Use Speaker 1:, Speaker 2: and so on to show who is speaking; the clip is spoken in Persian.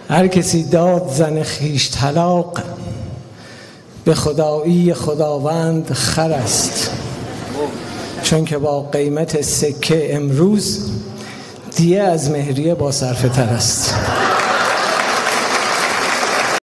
Speaker 1: هر کسی داد زن خویش طلاق، به خدایی خداوند خر است. چون که با قیمت سکه امروز، دیه از مهریه با صرفه تر است.